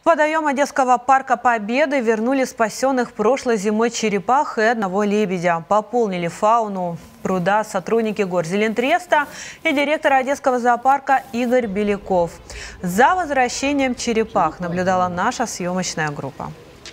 В водоем Одесского парка Победы вернули спасенных прошлой зимой черепах и одного лебедя. Пополнили фауну пруда сотрудники Горзелентреста и директор Одесского зоопарка Игорь Беляков. За возвращением черепах наблюдала наша съемочная группа.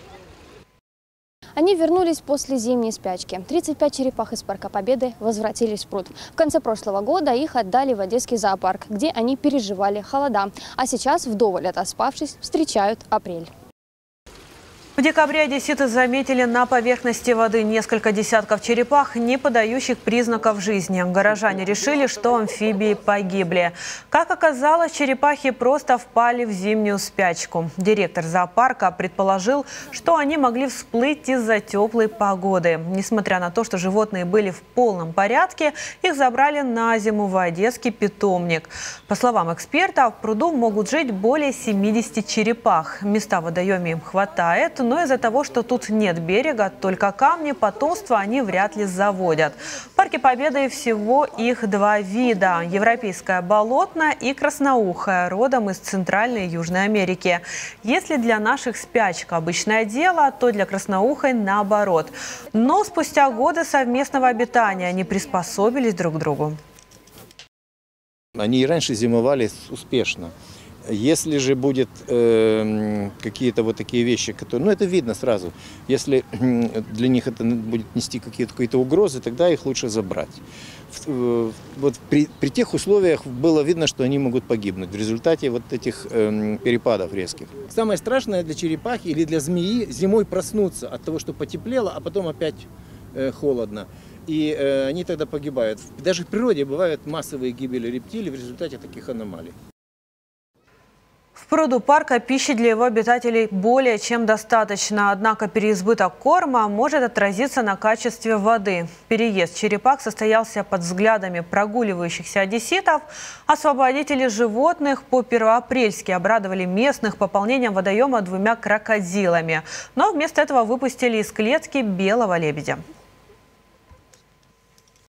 Они вернулись после зимней спячки. 35 черепах из парка Победы возвратились в пруд. В конце прошлого года их отдали в Одесский зоопарк, где они переживали холода. А сейчас, вдоволь отоспавшись, встречают апрель. В декабре одесситы заметили на поверхности воды несколько десятков черепах, не подающих признаков жизни. Горожане решили, что амфибии погибли. Как оказалось, черепахи просто впали в зимнюю спячку. Директор зоопарка предположил, что они могли всплыть из-за теплой погоды. Несмотря на то, что животные были в полном порядке, их забрали на зиму в одесский питомник. По словам экспертов, в пруду могут жить более 70 черепах. Места в водоеме им хватает, но из-за того, что тут нет берега, только камни, потомство они вряд ли заводят. В парке Победы всего их два вида – европейская болотная и красноухая, родом из Центральной и Южной Америки. Если для наших спячка обычное дело, то для красноухой наоборот. Но спустя годы совместного обитания они приспособились друг к другу. Они и раньше зимовали успешно. Если же будет какие-то вот такие вещи, которые, ну это видно сразу, если для них это будет нести какие-то угрозы, тогда их лучше забрать. Вот при тех условиях было видно, что они могут погибнуть в результате вот этих перепадов резких. Самое страшное для черепахи или для змеи зимой проснуться от того, что потеплело, а потом опять холодно. И они тогда погибают. Даже в природе бывают массовые гибели рептилий в результате таких аномалий. В пруду парка пищи для его обитателей более чем достаточно, однако переизбыток корма может отразиться на качестве воды. Переезд черепах состоялся под взглядами прогуливающихся одесситов. Освободители животных по-первоапрельски обрадовали местных пополнением водоема 2 крокодилами. Но вместо этого выпустили из клетки белого лебедя.